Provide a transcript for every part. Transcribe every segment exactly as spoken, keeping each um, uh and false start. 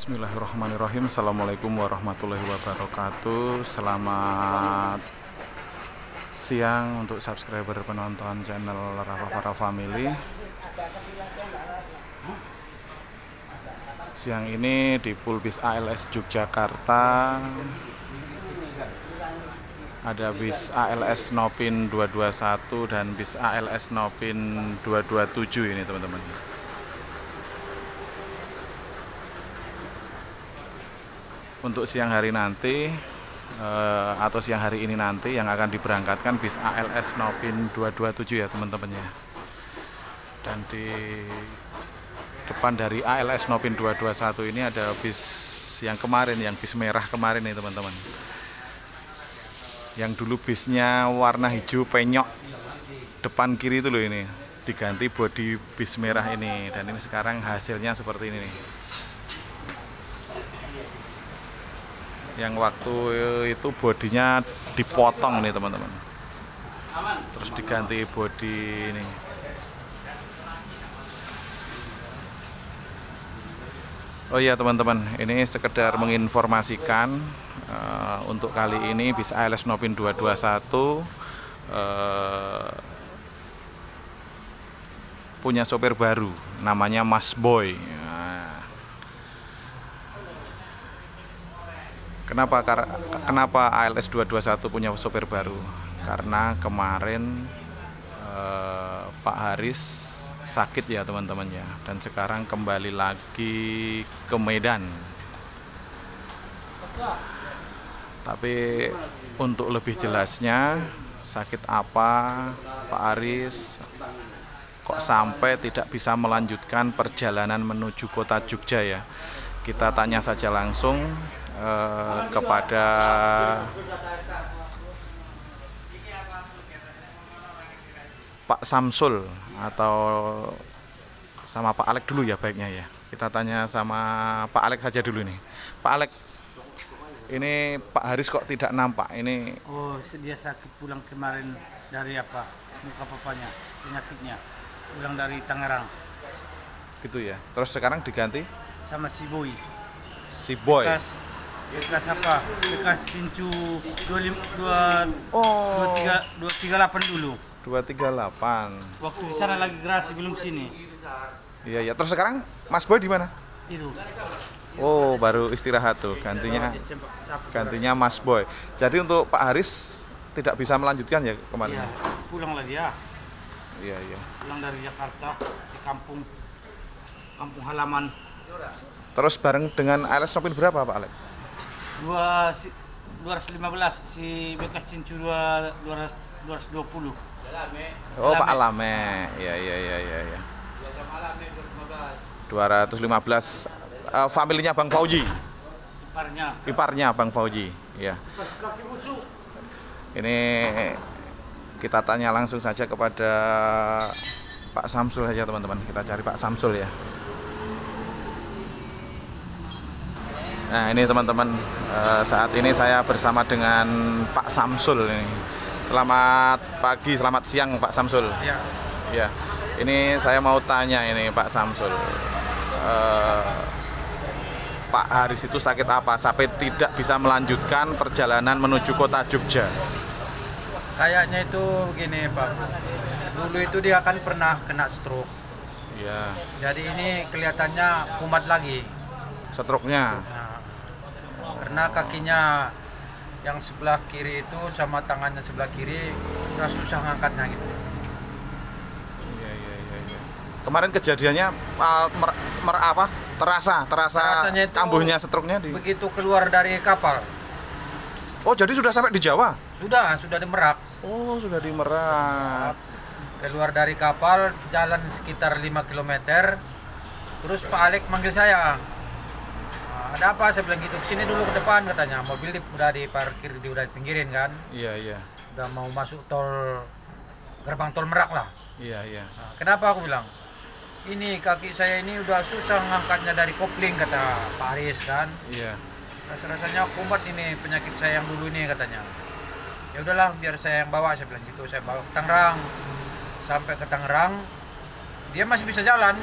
Bismillahirrahmanirrahim. Assalamualaikum warahmatullahi wabarakatuh. Selamat siang untuk subscriber penonton channel Rafa Para Family. Siang ini di Pulbis A L S Yogyakarta ada bis A L S Nopin dua dua satu dan bis A L S Nopin dua dua tujuh ini teman-teman. Untuk siang hari nanti eh, atau siang hari ini nanti yang akan diberangkatkan bis A L S Nopin dua dua tujuh ya teman-teman ya. Dan di depan dari A L S Nopin dua dua satu ini ada bis yang kemarin, yang bis merah kemarin nih teman-teman. Yang dulu bisnya warna hijau penyok depan kiri itu loh, ini diganti bodi bis merah ini, dan ini sekarang hasilnya seperti ini nih. Yang waktu itu bodinya dipotong nih teman-teman, terus diganti bodi ini. Oh iya teman-teman, ini sekedar menginformasikan uh, untuk kali ini bis A L S Nopin dua dua satu uh, punya sopir baru, namanya Mas Boy. Kenapa kenapa A L S dua dua satu punya sopir baru? Karena kemarin eh, Pak Haris sakit ya teman-teman ya, dan sekarang kembali lagi ke Medan. Tapi untuk lebih jelasnya sakit apa Pak Haris kok sampai tidak bisa melanjutkan perjalanan menuju kota Jogja ya? Kita tanya saja langsung Eh, kepada Pak Samsul atau sama Pak Alek dulu ya baiknya ya. Kita tanya sama Pak Alek saja dulu nih. Pak Alek, ini Pak Haris kok tidak nampak ini? Oh, dia sakit pulang kemarin dari apa? Muka papanya, penyakitnya. Pulang dari Tangerang. Gitu ya. Terus sekarang diganti sama si Boy. Si Boy. Bekas, bekas apa? Bekas Cincu dua tiga delapan dulu. dua tiga delapan. Waktu di sana lagi gerasi belum sini. Iya ya. Terus sekarang Mas Boy di mana? Tidur. Oh, baru istirahat tuh. Gantinya gantinya Mas Boy. Jadi untuk Pak Haris tidak bisa melanjutkan ya kemarin. Iya, pulang lagi ya. Iya, iya. Pulang dari Jakarta di kampung kampung halaman. Terus bareng dengan A L S Nopin berapa Pak Alek? dua ratus lima belas, si bekas Cincu dua ratus dua puluh. Oh, Pak Alame. Ya, ya, ya, ya, ya. dua ratus lima belas uh, familinya Bang Fauji. Iparnya. Iparnya Bang Fauji, ya. Ini kita tanya langsung saja kepada Pak Samsul saja teman-teman. Kita cari Pak Samsul ya. Nah ini teman-teman, saat ini saya bersama dengan Pak Samsul ini. Selamat pagi, selamat siang Pak Samsul. Ya. Ya. Ini saya mau tanya ini Pak Samsul, eh, Pak Haris itu sakit apa sampai tidak bisa melanjutkan perjalanan menuju kota Jogja? Kayaknya itu begini Pak, dulu itu dia kan pernah kena stroke. Ya. Jadi ini kelihatannya kumat lagi. Stroke-nya. Nah, karena kakinya yang sebelah kiri itu sama tangannya sebelah kiri udah susah ngangkatnya gitu. Iya, iya, iya, iya. Kemarin kejadiannya uh, mer, mer, apa? Terasa, terasa kambuhnya stroke-nya di. Begitu keluar dari kapal. Oh, jadi sudah sampai di Jawa? Sudah, sudah di Merak. Oh, sudah di Merak. Keluar dari kapal, jalan sekitar lima kilometer. Terus Pak Alek manggil saya. Ada apa? Saya bilang gitu, sini dulu ke depan katanya. Mobil di, udah diparkir, di, udah dipinggirin kan. Iya, iya. Udah mau masuk tol, gerbang tol Merak lah. Iya, iya. Nah, kenapa aku bilang? Ini kaki saya ini udah susah ngangkatnya dari kopling kata Pak Haris kan. Iya. Rasa-rasanya kumat ini penyakit saya yang dulu ini katanya. Ya udahlah biar saya yang bawa, saya bilang gitu. Saya bawa ke Tangerang. Sampai ke Tangerang, dia masih bisa jalan.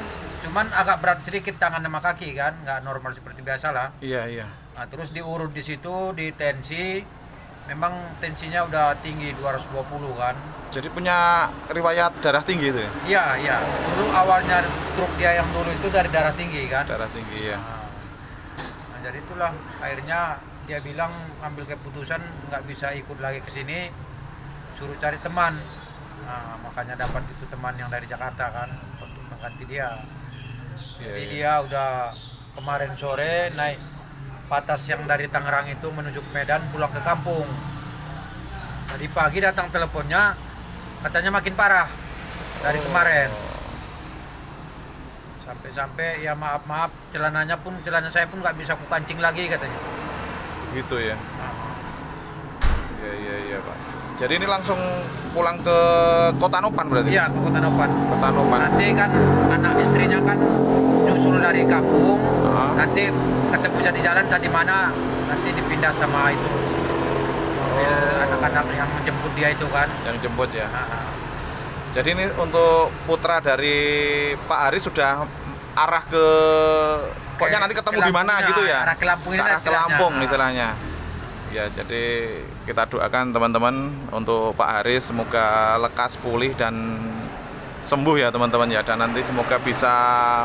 cuman agak berat sedikit tangan sama kaki kan, nggak normal seperti biasa lah. Iya, iya. Nah, terus diurut di situ, di tensi, memang tensinya udah tinggi dua ratus dua puluh kan. Jadi punya riwayat darah tinggi itu ya? Iya, iya. Dulu awalnya stroke dia yang dulu itu dari darah tinggi kan. Darah tinggi ya. Nah, nah jadi itulah akhirnya dia bilang ambil keputusan nggak bisa ikut lagi ke sini, suruh cari teman. Nah, makanya dapat itu teman yang dari Jakarta kan untuk mengganti dia. Iya, Jadi iya. dia udah kemarin sore naik patas yang dari Tangerang itu menuju ke Medan pulang ke kampung. Tadi pagi datang teleponnya katanya makin parah dari Oh. kemarin. Sampai-sampai ya maaf-maaf celananya pun celana saya pun nggak bisa aku kancing lagi katanya. Gitu ya. Nah, Iya, iya, iya, Pak. Jadi ini langsung pulang ke Kota Nopan berarti? iya ke Kota Nopan. Kota Nopan. Nanti kan anak istrinya kan nyusul dari kampung. Ah. Nanti ketemu di jalan tadi mana nanti dipindah sama itu mobil Oh. anak-anak yang menjemput dia itu kan. Yang jemput ya. Nah, Jadi ini untuk putra dari Pak Haris sudah arah ke pokoknya nanti ketemu ke di mana Lampung, gitu ya, ya. arah ke Lampung ini Ke lah arah ke istilahnya. Lampung Nah. istilahnya. Ya, jadi kita doakan teman-teman untuk Pak Haris semoga lekas pulih dan sembuh ya teman-teman ya, dan nanti semoga bisa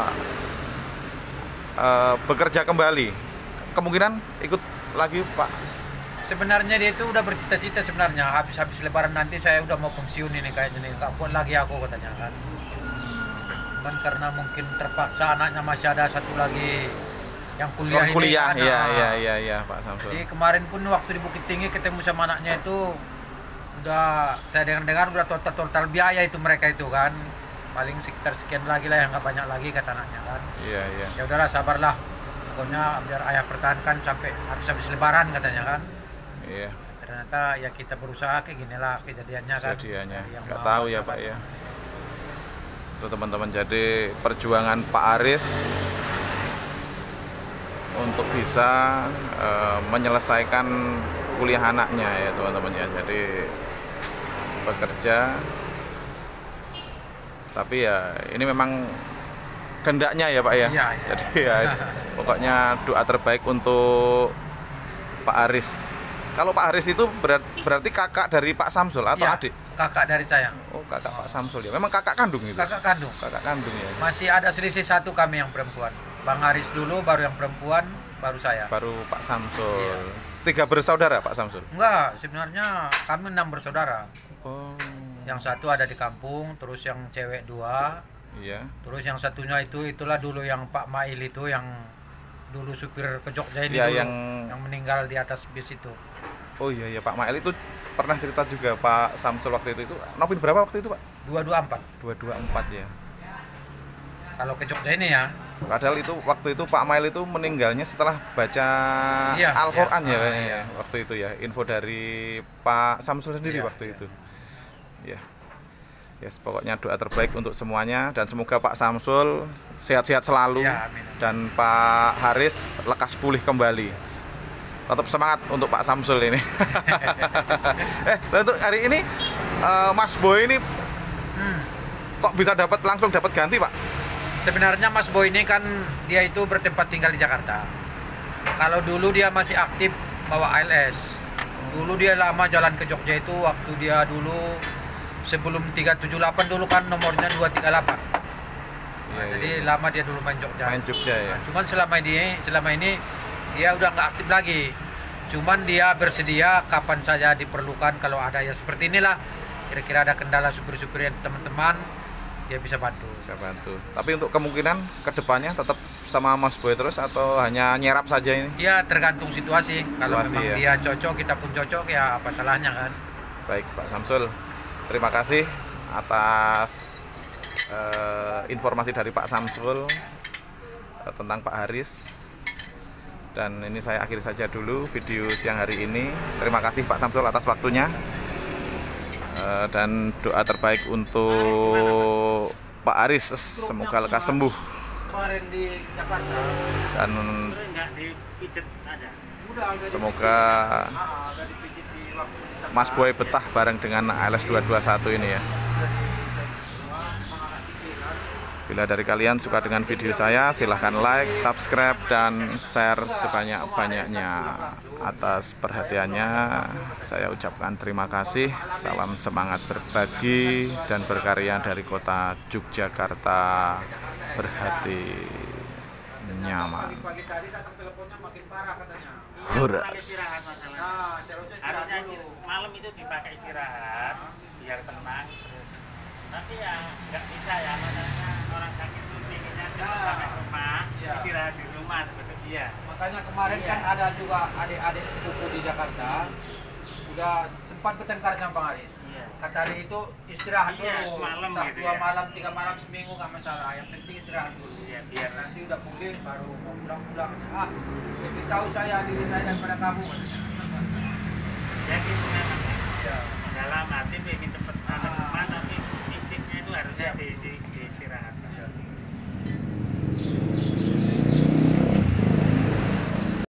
eh, bekerja kembali. Kemungkinan ikut lagi Pak. sebenarnya dia itu udah bercita-cita sebenarnya habis-habis lebaran nanti saya udah mau pensiun ini kayaknya nih, nggak kuat lagi aku katanya kan. Cuman karena mungkin terpaksa anaknya masih ada satu lagi yang kuliah Oh, ini kuliah, kan. iya Nah, iya iya iya Pak Samsul. Jadi kemarin pun waktu di Bukit Tinggi ketemu sama anaknya itu udah saya dengar-dengar udah total-total biaya itu mereka itu kan. Paling sekitar sekian lagi lah yang nggak banyak lagi kata anaknya kan. Iya iya. Ya udahlah sabarlah. Pokoknya biar ayah pertahankan sampai habis-habis lebaran katanya kan. Iya. Ternyata ya kita berusaha kayak gini lah kejadiannya kan. Kejadiannya Yang nggak mau tahu ya sabar. Pak ya. Itu teman-teman, jadi perjuangan Pak Haris untuk bisa eh, menyelesaikan kuliah anaknya ya teman-teman ya. Jadi bekerja, tapi ya ini memang kehendaknya ya Pak ya. Iya, iya. Jadi ya pokoknya doa terbaik untuk Pak Haris. Kalau Pak Haris itu berat, berarti kakak dari Pak Samsul atau Iya, adik? kakak dari saya. Oh, kakak Pak Samsul ya. Memang kakak kandung itu. Kakak kandung. Kakak kandung ya. Masih ada selisih satu kami yang perempuan. Bang Haris dulu, baru yang perempuan, baru saya. Baru Pak Samsul. Iya. Tiga bersaudara Pak Samsul. Enggak, sebenarnya kami enam bersaudara. Oh. Yang satu ada di kampung, terus yang cewek dua, Iya. terus yang satunya itu itulah dulu yang Pak Mail itu yang dulu supir ke Jogja ini Iya, dulu, yang yang meninggal di atas bis itu. Oh iya ya Pak Mail itu pernah cerita juga Pak Samsul waktu itu itu Nopin berapa waktu itu Pak? dua dua empat. dua dua empat ya. Kalau ke Jogja ini ya. Padahal itu waktu itu Pak Mail itu meninggalnya setelah baca Iya, Al-Qur'an iya. ya Ah, kayaknya iya. ya, waktu itu ya. Info dari Pak Samsul sendiri Iya, waktu iya. itu. Ya. Yes, pokoknya doa terbaik untuk semuanya dan semoga Pak Samsul sehat-sehat selalu Iya, amin. dan Pak Haris lekas pulih kembali. Tetap semangat untuk Pak Samsul ini. eh, untuk hari ini eh, Mas Boy ini Hmm. kok bisa dapat langsung dapat ganti Pak? Sebenarnya Mas Boy ini kan dia itu bertempat tinggal di Jakarta. Kalau dulu dia masih aktif bawa A L S. Dulu dia lama jalan ke Jogja itu waktu dia dulu sebelum tiga tujuh delapan dulu kan nomornya dua tiga delapan. Iya, iya. Jadi lama dia dulu main Jogja. Main Jogja ya. Nah, cuman selama ini selama ini dia udah nggak aktif lagi. Cuman dia bersedia kapan saja diperlukan kalau ada yang seperti inilah. Kira-kira ada kendala supir-supir yang teman-teman dia bisa bantu. Bisa bantu. Tapi untuk kemungkinan kedepannya tetap sama Mas Boy terus atau hanya nyerap saja ini? Ya tergantung situasi. Kalau Situasi, memang ya. dia cocok, kita pun cocok ya apa salahnya kan. Baik Pak Samsul, terima kasih atas eh, informasi dari Pak Samsul eh, tentang Pak Haris. Dan ini saya akhiri saja dulu video siang hari ini. Terima kasih Pak Samsul atas waktunya. Eh, dan doa terbaik untuk Pak Haris, semoga lekas sembuh Kemarin di Jakarta. dan semoga Ah, ada dipijit di waktu di Jakarta. Mas Boy betah bareng dengan A L S dua dua satu ini ya. Bila dari kalian suka dengan video saya, silahkan like, subscribe, dan share sebanyak-banyaknya. Atas perhatiannya, saya ucapkan terima kasih. Salam semangat berbagi dan berkarya dari kota Yogyakarta, berhati nyaman. Pagi tadi datang teleponnya makin parah katanya. Huras. Nah, seharusnya istirahat Harusnya dulu. malam itu dipakai istirahat biar tenang terus. Tapi ya nggak bisa ya, makanya orang sakit itu pinginnya cepat sampai rumah, Iya. istirahat di rumah seperti dia. Makanya kemarin kan ada juga adik-adik sepupu di Jakarta udah sempat bertengkar sama Bang Aris. Iya. Kata adik itu istirahat Iya, dulu. semalam Entah gitu dua ya. malam, tiga malam, seminggu nggak masalah. Yang penting istirahat dulu. Iya, biar Nanti udah pulih baru mau pulang-pulang. Ah, lebih tahu saya diri saya daripada kamu. ya gitu memang. Iya. Dalam hati pengen cepet sampai rumah, tapi fisiknya itu harusnya di, di